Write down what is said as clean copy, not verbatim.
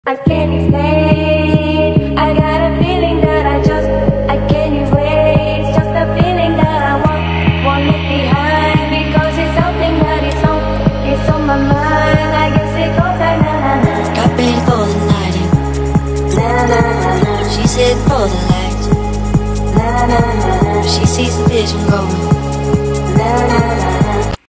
I can't explain. I got a feeling that I can't erase. Just a feeling that I won't leave behind, because it's something that it's on my mind. I guess it goes like na na na. Got ready for the night and Na na na na. she said for the lights. Na na na na. She sees the vision growing. Na na na.